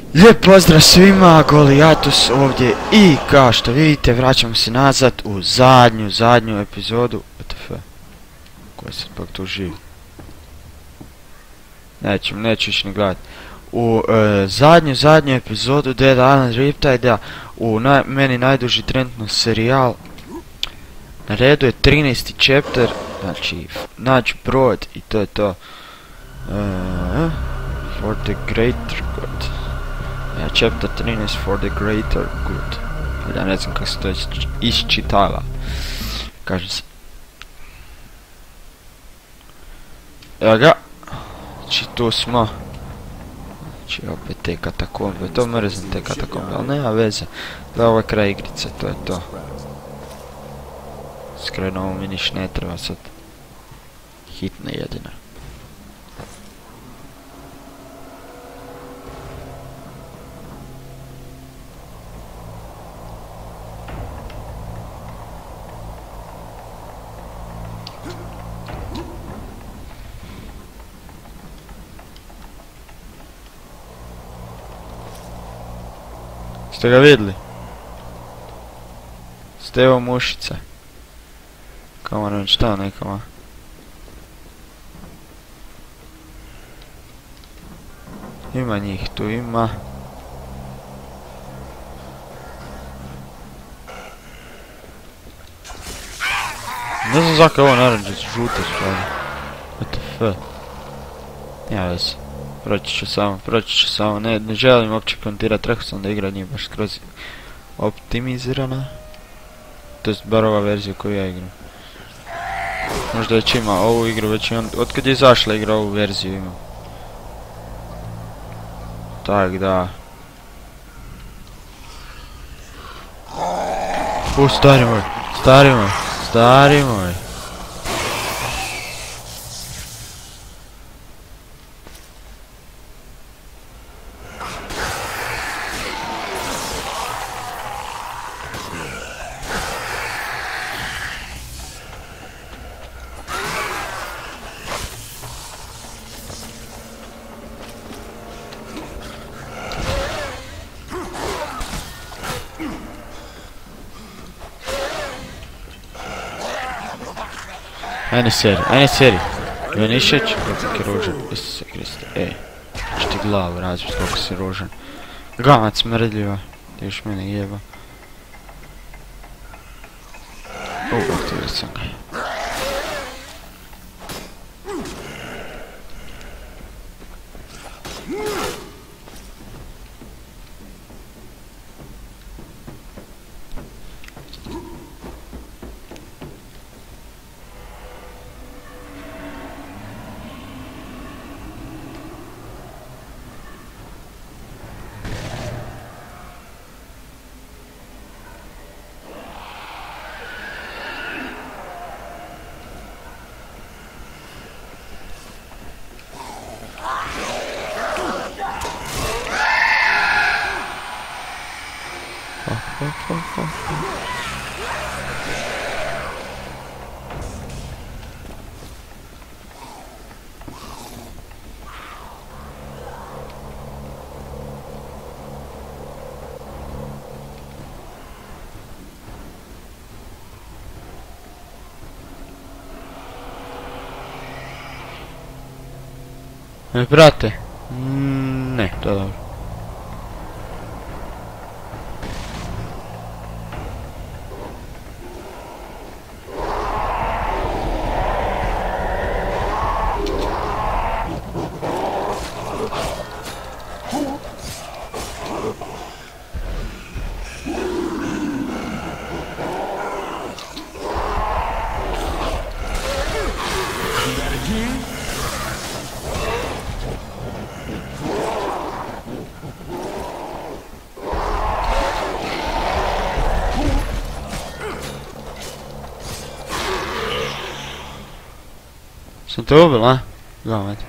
Lijep pozdrav svima, Goliatus ovdje i kao što vidite vraćamo se nazad u zadnju epizodu. WTF, koja se pak tu živi. Neću ići ni gledat. U zadnju epizodu Dead Island Riptide-a, u meni najduži trenutno serijal. Na redu je 13. chapter, znači naći brod i to je to. For the greater good. Ja, chapter 13 for the greater good. Ja ne znam kako se to iščitava. Kaže se. Evo ga. Znači tu smo. Znači opet te katakombe. To mrzim te katakombe, ali nema veze. Da, ovo je kraj igrice, to je to. Skreno ovo mi niš ne treba sad. Hitno jedino. Ste ga vidjeli? Stevo mušica. Kamo nam šta nekama. Ima njih tu, ima. Ne znam zaka ovo naranđe žute stvari. WTF. Ja vez. Proći ću samo, ne želim uopće kontirati, rekao sam da igra nije baš skroz optimizirana. To jest bar ova verzija koju ja igram. Možda već ima ovu igru, već imam, otkad je izašla igra ovu verziju imam. Tak da. Stari moj. Ajde seri. Venišeć, kako je ružan. Isuse Kriste, ću ti glavu razbiti kako si ružan. Gamac smrdljiva. Ti još mene jeba. Aktivirat sam ga. Brate, ne, to je dobro. Sam te ubil, a? Gamet.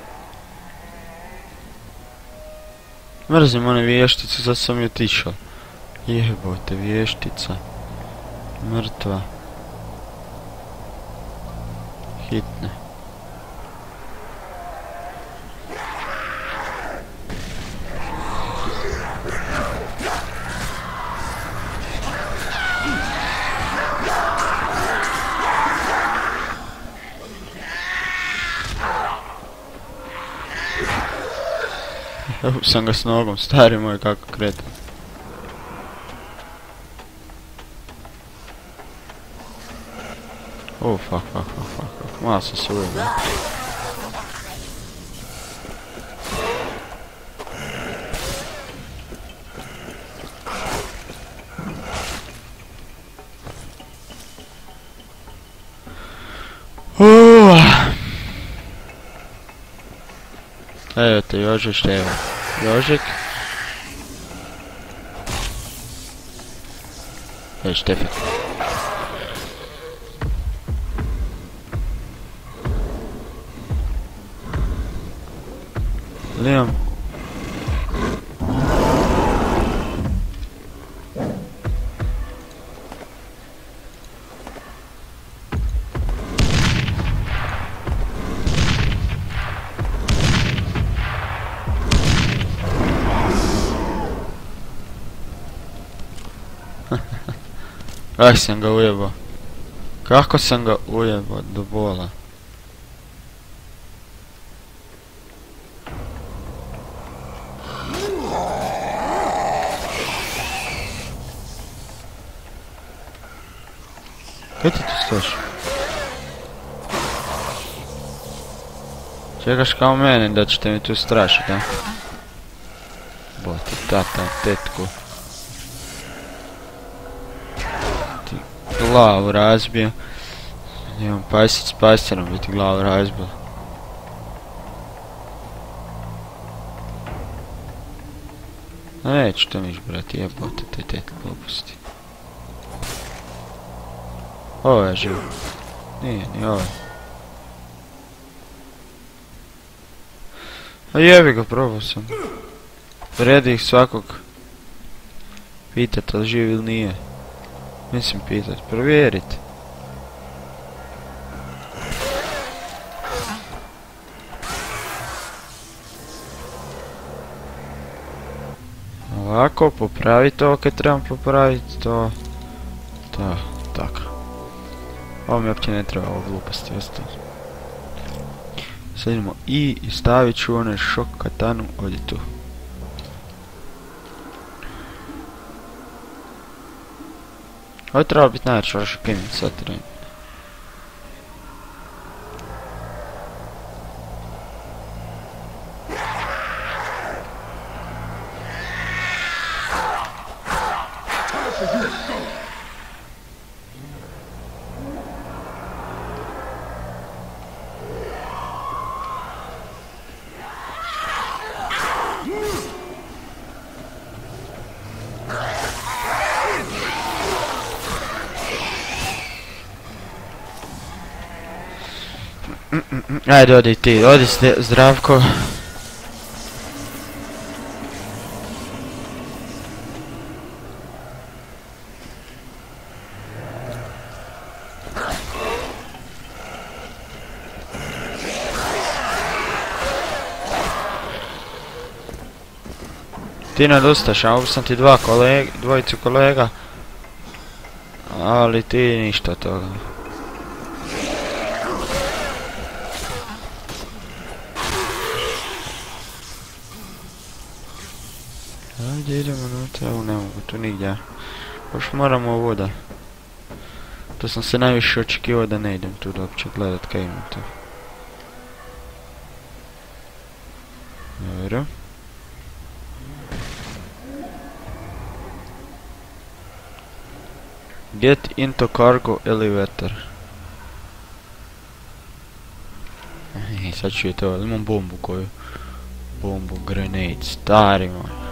Mrzim one vještice, sad sam ju otišao. Jebote, vještica. Mrtva. Hitne. Evo sam ga s nogom, stari moj kako kreta. Fuck. Malo sam se ujebao. Evo te Jožić, evo. Jožik. Štefan. Liam. Kako sam ga ujebao? Kako sam ga ujebao do bola? Kaj ti tu stojiš? Čekaš kao mene da ćete mi tu strašiti, a? Boti, tata, tetku. Ti glavu razbio. Imam pasić s pastirom, bi ti glavu razbio. Neću to miš, brati, jebote, te tetku gluposti. Ovo je živo. Nije, ni ovo. A jebi ga, probao sam. Vredi ih svakog pitat, ali živ ili nije. Mislim pitat, provjerit. Ovako, popraviti ovo kad trebam popraviti to. To, tako. Ovo mi uopće ne treba, ovo gluposti ostalo. Sad idemo i stavit ću onaj šok katanu ovdje tu. Ovo treba biti najjača vaša kimnica sad treba. Ajde, odi ti, odi Zdravko. Ti ne odustaš, a ovo sam ti dvojicu kolega. Ali ti ništa toga. Ajde idemo unutra, evo ne mogu tu nigdje. Još moramo ovuda. To sam se najviše očekivao da ne idem tu da uopće gledat kaj ima tu. Dobro. Get into cargo elevator. Sad ću je to, imam bombu koju. Bombu, grenade, stari moj.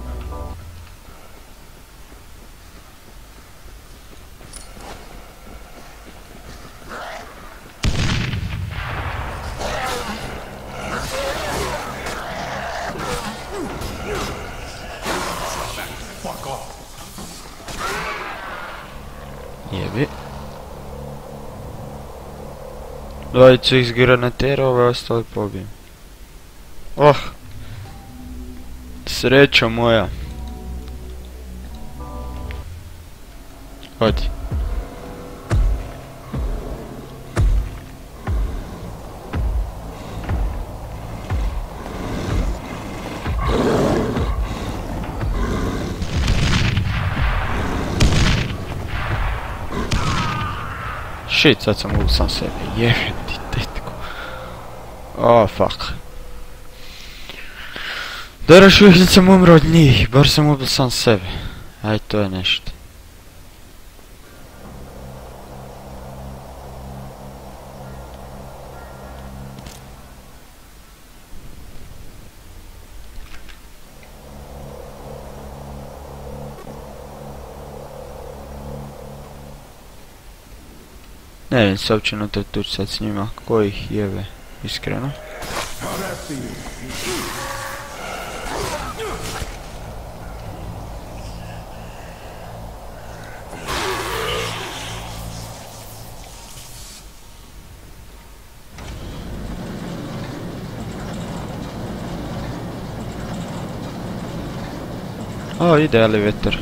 Jebi. Dvojicu iz granatera, ove ostali pobijem. Oh! Sreća moja. Odi. shit, sad sam ubio sam sebe. Jebem ti tetku. Oh, fuck. Dobro, još uvijek sam umro od njih. Bar sam ubio sam sebe. Aj, to je nešto. Ne vidim se uopće na to tući sad s njima, ko ih jebe, iskreno. O, ide elevator.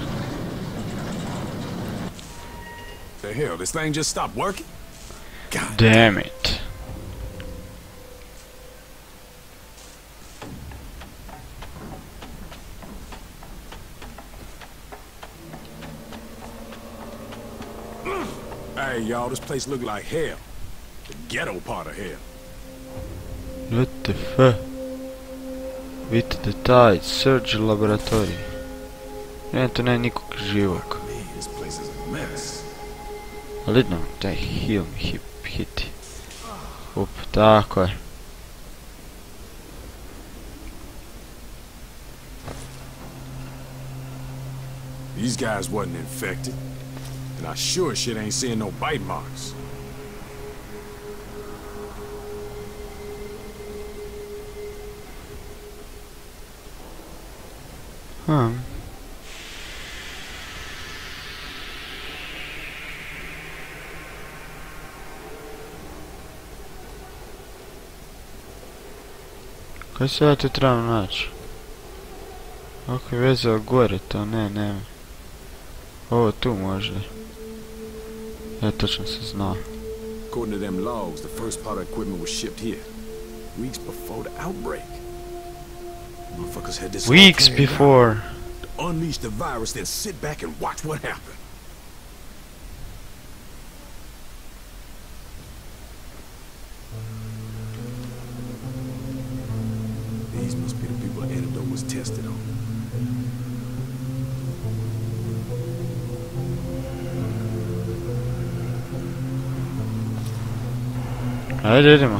The hell, this thing just stopped working? God Damn it. Hey, y'all, this place look like hell. The ghetto part of hell. What the fuck? Vidite detalj, Surge laboratorij. Ne, tu nema nikog živog. Man, this place is a mess. Ali idno, taj heal mi hiti. Up, tako je. These guys wasn't infected. And I sure shit ain't seeing no bite marks. Kaj se ja tu trebam naći? Ako je vezao gore, to nema. Ovo tu možda. Ja točno se zna. According to them logs, the first part of equipment was shipped here. Weeks before the outbreak. Motherfuckers had this Weeks all planned before. out. To unleash the virus, then sit back and watch what happened. These must be the people the antidote was tested on. Ajde, idemo.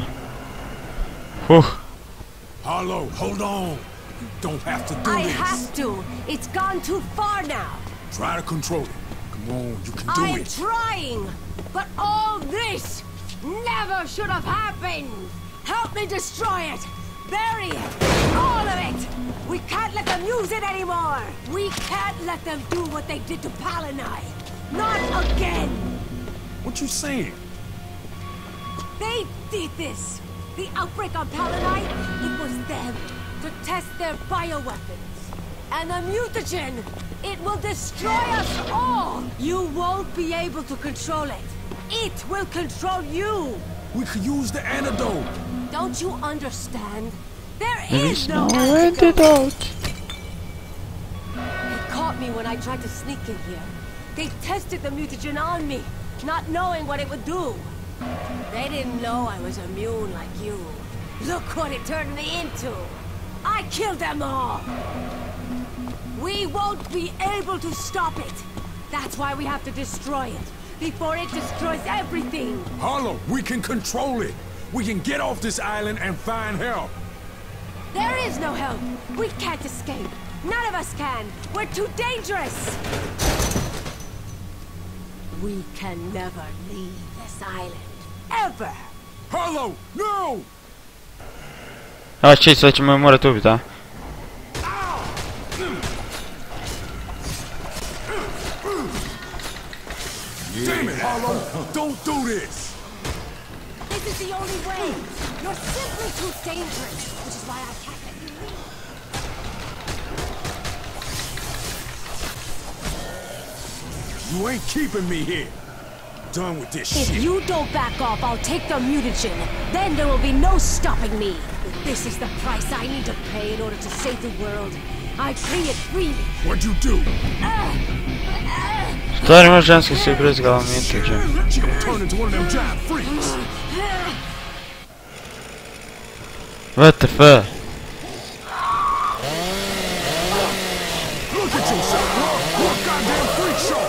Harlow, hold on. You don't have to do I this. have to. It's gone too far now. Try to control it. Come on, you can do I'm it. trying. But all this never should have happened. Help me destroy it. Bury it. All of it. We can't let them use it anymore. We can't let them do what they did to Palanai. Not again. What you saying? They did this. The outbreak on Palanai, it was them. To test their bioweapons. And the mutagen, it will destroy us all. You won't be able to control it. It will control you. We could use the antidote. Don't you understand? There There is is no no antidote. antidote. They caught me when I tried to sneak in here. They tested the mutagen on me, not knowing what it would do. They didn't know I was immune like you. Look what it turned me into. I killed them all. We won't be able to stop it. That's why we have to destroy it, before it destroys everything. Harlow, we can control it. We can get off this island and find help. There is no help. We can't escape. None of us can. We're too dangerous. We can never leave this island. Ever. Harlow, no! A, čij, sve ćemo je morat ubiti, a? Damn it, Harlow! Don't do this! This is the only way. You're simply too dangerous, which is why I can't let you leave. You ain't keeping me here. Done with this If shit. you don't back off, I'll take the mutagen. Then there will be no stopping me. This is the price I need to pay in order to save the world. I free it freely. What'd you do? Stari ima ženski se ubrizgala mintiđe. She gonna turn into one of them giant freaks. WTF? Look at yourself, bro. What goddamn freak show?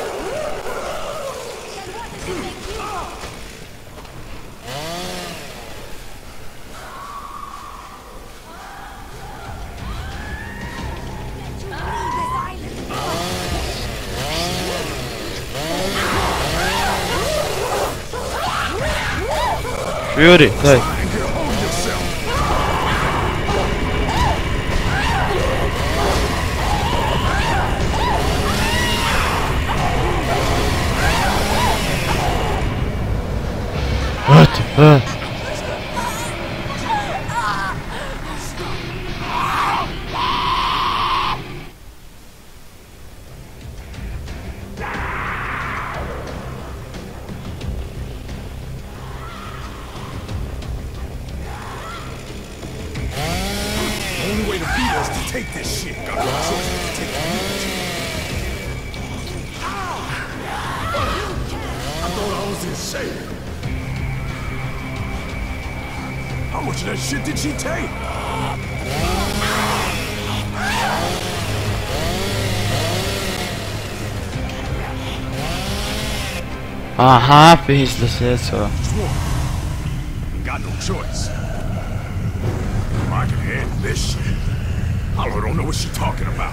Fury, daj. WTF? Only way to beat us to take this shit. Got no choice but to take it. I thought I was insane. How much of that shit did she take? Aha, pizda sjeco. Got no choice. I can handle this shit. Hollow don't know what she's talking about.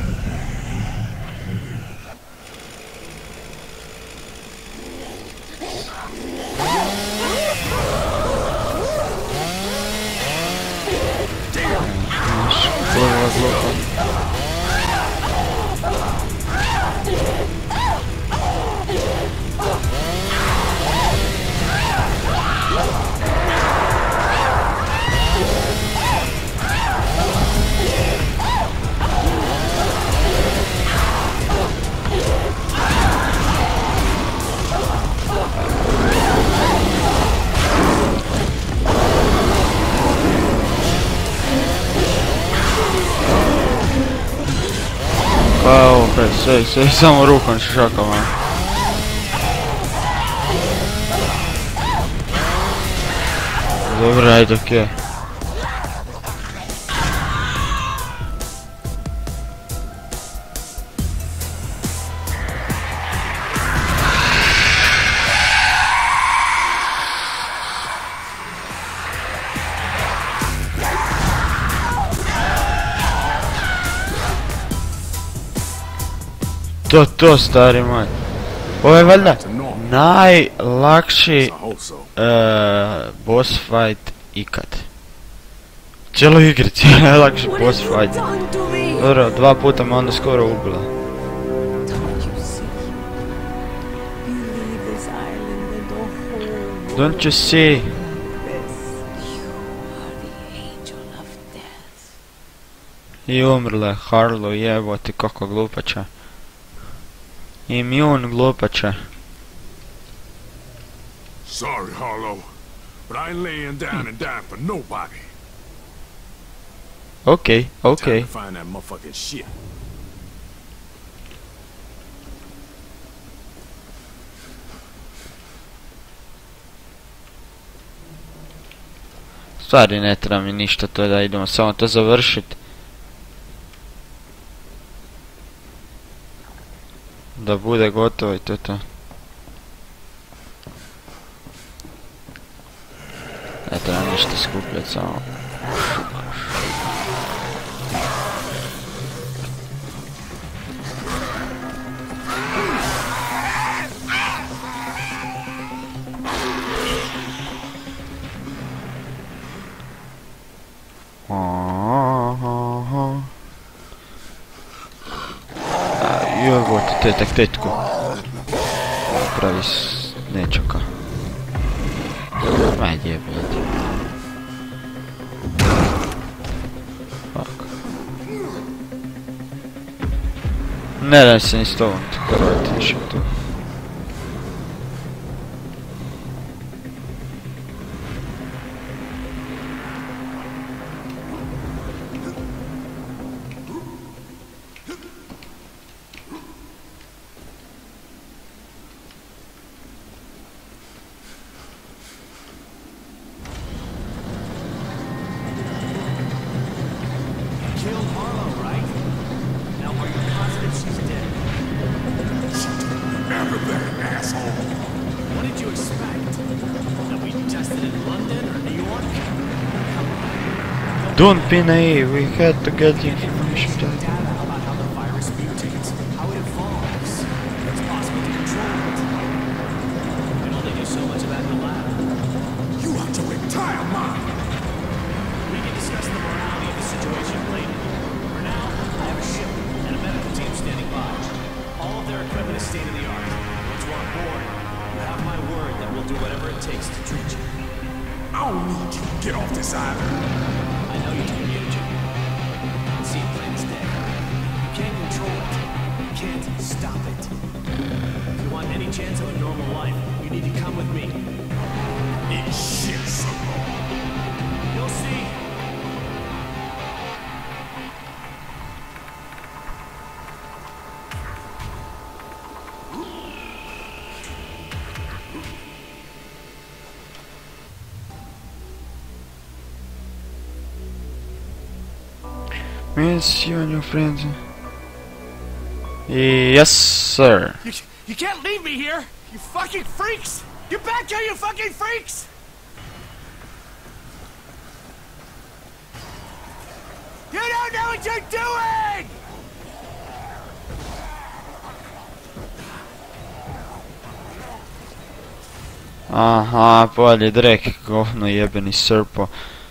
Pa ovo, sve samo rukom šakama. Dobro, ajde, okej. To stari moj. Ovo je valjda najlakši boss fight ikad. Cijelo igrici je najlakši boss fight. Dobro, 2 puta me onda skoro ubila. Don't you see? I umrle, Harlow, jebote, kako glupača. Immune glupača. Sorry, Harlow, but I ain't laying down and dying for nobody. Okay. Time to find that motherfucking shit. Stvari ne treba mi ništa to da idemo samo to završit. Da bude gotovo i to je to. Ne treba ništa skupljati, samo... Jebote, tetak tetku. Pravi nečaka. Ajde jebate. Fuck. Ne da se ni s tobom tako raditi više tu. Don't be naive, we had to get the information that... Data about how the virus mutates, how it evolves. It's possible to control it. You can only do so much of that in the lab. You have to retire, Mom! We can discuss the morality of the situation later. For now, I have a ship and a medical team standing by. All of their equipment is state-of-the-art. Once we're on board, you have my word that we'll do whatever it takes to treat you. I don't need you to get off this island. I know you told me to. I'll see it plain as day. You can't control it. You can't stop it. If you want any chance of a normal life, you need to come with me. Eat shit, son. You'll see. Miss you and your friends. Yes, sir. You can't leave me here! You fucking freaks! Get back here, you fucking freaks! You don't know what you're doing! Aha, bolje drek, govno jebeni srpo.